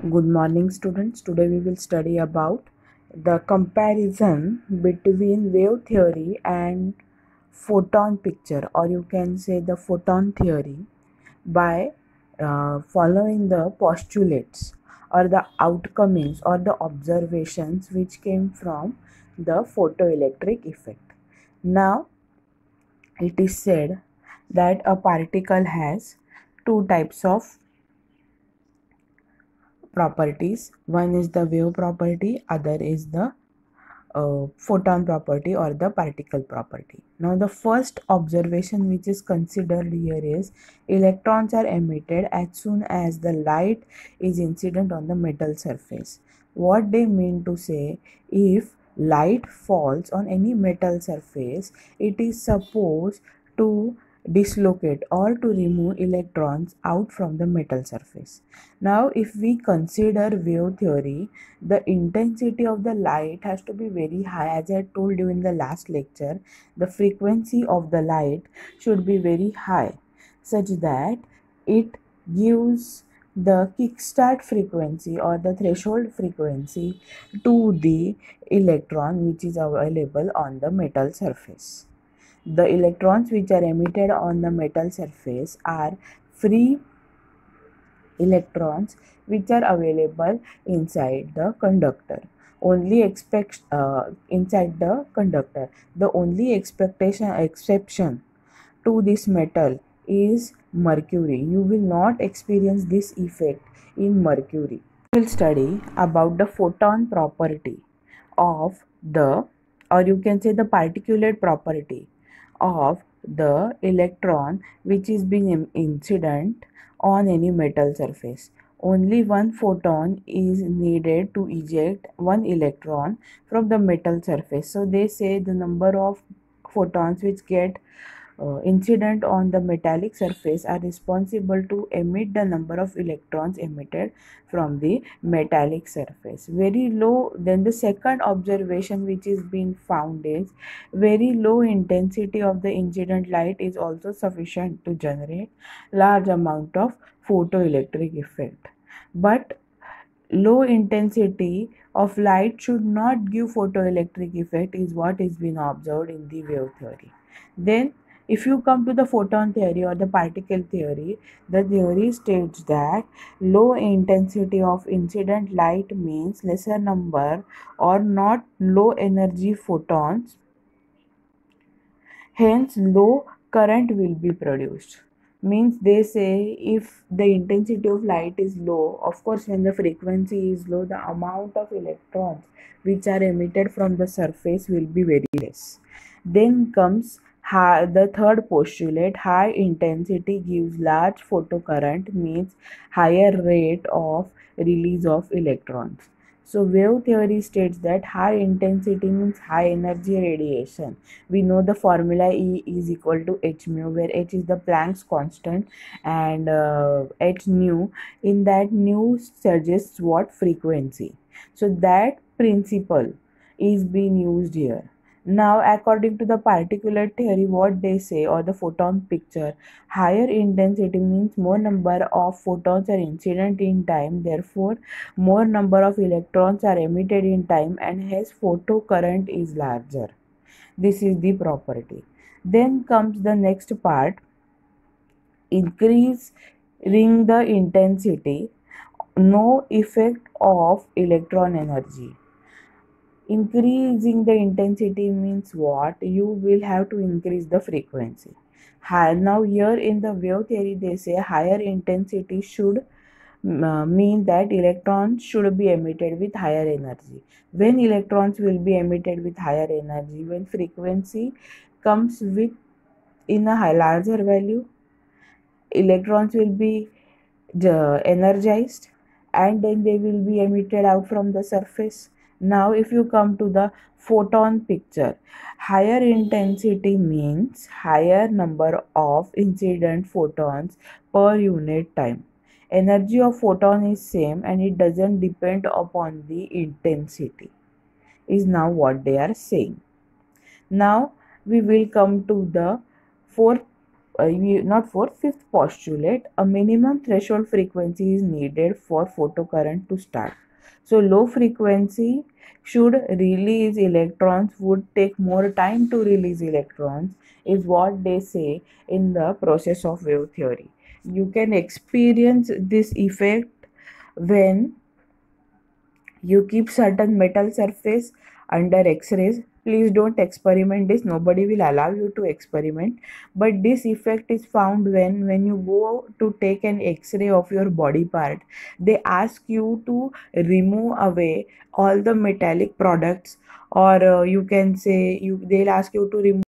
Good morning, students. Today we will study about the comparison between wave theory and photon picture, or you can say the photon theory, by following the postulates or the outcomes or the observations which came from the photoelectric effect. Now, it is said that a particle has two types of properties. One is the wave property, other is the photon property or the particle property. Now the first observation which is considered here is electrons are emitted as soon as the light is incident on the metal surface. What they mean to say, if light falls on any metal surface, it is supposed to dislocate or to remove electrons out from the metal surface. Now if we consider wave theory, the intensity of the light has to be very high. As I told you in the last lecture, the frequency of the light should be very high, such that it gives the kickstart frequency or the threshold frequency to the electron which is available on the metal surface. The electrons which are emitted on the metal surface are free electrons which are available inside the conductor. Inside the conductor. The only exception to this metal is mercury. You will not experience this effect in mercury. We will study about the photon property of the, or you can say the particulate property of the electron which is being incident on any metal surface. Only one photon is needed to eject one electron from the metal surface. So they say the number of photons which get incident on the metallic surface are responsible to emit the number of electrons emitted from the metallic surface. Very low. Then the second observation which is being found is very low intensity of the incident light is also sufficient to generate large amount of photoelectric effect. But low intensity of light should not give photoelectric effect is what is being observed in the wave theory. Then if you come to the photon theory or the particle theory, the theory states that low intensity of incident light means lesser number or not low energy photons, hence low current will be produced. Means they say if the intensity of light is low, of course when the frequency is low, the amount of electrons which are emitted from the surface will be very less. Then comes the third postulate, high intensity gives large photocurrent, means higher rate of release of electrons. So wave theory states that high intensity means high energy radiation. We know the formula E is equal to h mu, where h is the Planck's constant and h nu, in that nu suggests what frequency. So that principle is being used here. Now according to the particulate theory, what they say, or the photon picture, higher intensity means more number of photons are incident in time, therefore more number of electrons are emitted in time, and hence photocurrent is larger. This is the property. Then comes the next part, increasing the intensity, no effect of electron energy. Increasing the intensity means what? You will have to increase the frequency. Now here in the wave theory they say higher intensity should mean that electrons should be emitted with higher energy. When electrons will be emitted with higher energy? When frequency comes with in a larger value, electrons will be energized and then they will be emitted out from the surface. Now if you come to the photon picture, higher intensity means higher number of incident photons per unit time. Energy of photon is same and it doesn't depend upon the intensity, is now what they are saying. Now we will come to the fourth not for fifth postulate, a minimum threshold frequency is needed for photocurrent to start. So low frequency should release electrons, would take more time to release electrons, is what they say in the process of wave theory. You can experience this effect when you keep certain metal surface under x-rays. Please don't experiment this, nobody will allow you to experiment, but this effect is found when you go to take an x-ray of your body part. They ask you to remove away all the metallic products, or you can say they'll ask you to remove